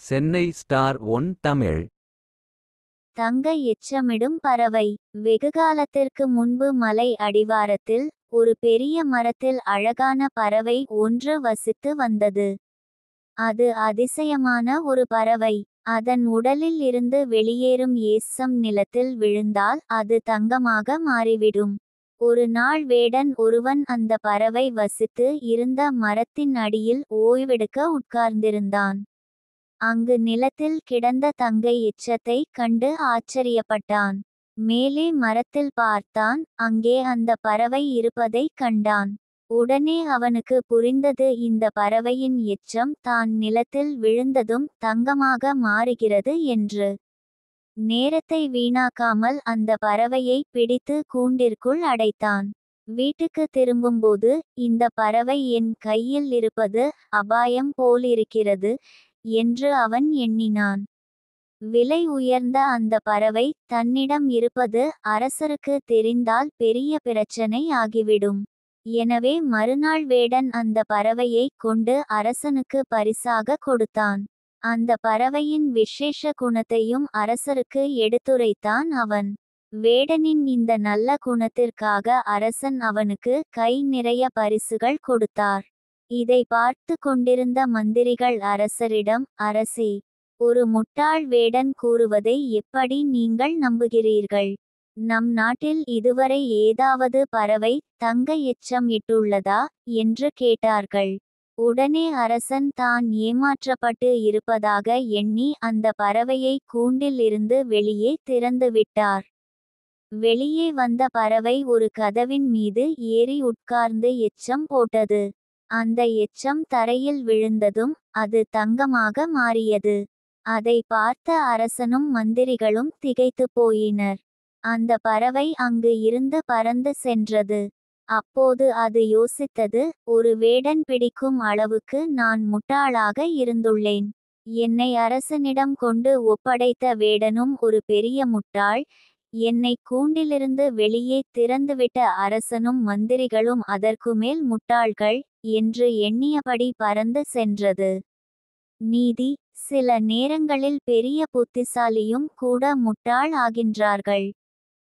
Chennai star one Tamil. தங்க எச்சமிடும் பறவை. வெகுகாலத்திற்கு முன்பு மலை அடிவாரத்தில் ஒரு பெரிய மரத்தில் அழகான பறவை ஒன்று வசித்து வந்தது. அது அதிசயமான ஒரு பறவை. அதன் உடலில் இருந்து வெளியேறும் ஏசம் நிலத்தில் விழுந்தால் அது தங்கமாக மாறிவிடும். ஒரு நாள் வேடன் ஒருவன் அந்த பறவை வசித்து இருந்த மரத்தின் அடியில் ஓய்வெடுக்க உட்கார்ந்திருந்தான். அங்கு நிலத்தில் கிடந்த தங்க எச்சத்தை கண்டு ஆச்சரியப்பட்டான். மேலே மரத்தில் பார்த்தான். அங்கே அந்த பறவை இருப்பதைக் கண்டான். உடனே அவனுக்கு புரிந்தது, இந்த பறவையின் எச்சம் தான் நிலத்தில் விழுந்ததும் தங்கமாக மாறுகிறது என்று. நேரத்தை வீணாக்காமல் அந்த பறவையை பிடித்து கூண்டிற்குள் அடைத்தான். வீட்டுக்கு திரும்பும்போது, இந்த பறவை என் கையில் இருப்பது அபாயம் போலிருக்கிறது என்று அவன் எண்ணினான். விலை உயர்ந்த அந்த பறவை தன்னிடம் இருப்பது அரசருக்கு தெரிந்தால் பெரிய பிரச்சனை ஆகிவிடும். எனவே மறுநாள் வேடன் அந்த பறவையை கொண்டு அரசனுக்கு பரிசாக கொடுத்தான். அந்த பறவையின் விசேஷ குணத்தையும் அரசருக்கு எடுத்துரைத்தான் அவன். வேடனின் இந்த நல்ல குணத்திற்காக அரசன் அவனுக்கு கை நிறைய பரிசுகள் கொடுத்தார். இதை பார்த்து கொண்டிருந்த மந்திரிகள் அரசரிடம், அரசே, ஒரு முட்டாள் வேடன் கூறுவதை எப்படி நீங்கள் நம்புகிறீர்கள்? நம் நாட்டில் இதுவரை ஏதாவது பறவை தங்க எச்சம் இட்டுள்ளதா என்று கேட்டார்கள். உடனே அரசன் தான் ஏமாற்றப்பட்டு இருப்பதாக எண்ணி அந்த பறவையை கூண்டில் இருந்து வெளியே திறந்துவிட்டார். வெளியே வந்த பறவை ஒரு கதவின் மீது ஏறி உட்கார்ந்து எச்சம் போட்டது. அந்த எச்சம் தரையில் விழுந்ததும் அது தங்கமாக மாறியது. அதை பார்த்த அரசனும் மந்திரிகளும் திகைத்து போயினர். அந்த பறவை அங்கு இருந்து பறந்து சென்றது. அப்போது அது யோசித்தது, ஒரு வேடன் பிடிக்கும் அளவுக்கு நான் முட்டாளாக இருந்துள்ளேன். என்னை அரசனிடம் கொண்டு ஒப்படைத்த வேடனும் ஒரு பெரிய முட்டாள். என்னை கூண்டிலிருந்து வெளியே திறந்துவிட்ட அரசனும் மந்திரிகளும் அதற்குமேல் முட்டாள்கள் என்று எண்ணியபடி பறந்து சென்றது. நீதி: சில நேரங்களில் பெரிய புத்திசாலியும் கூட முட்டாள் ஆகின்றார்கள்.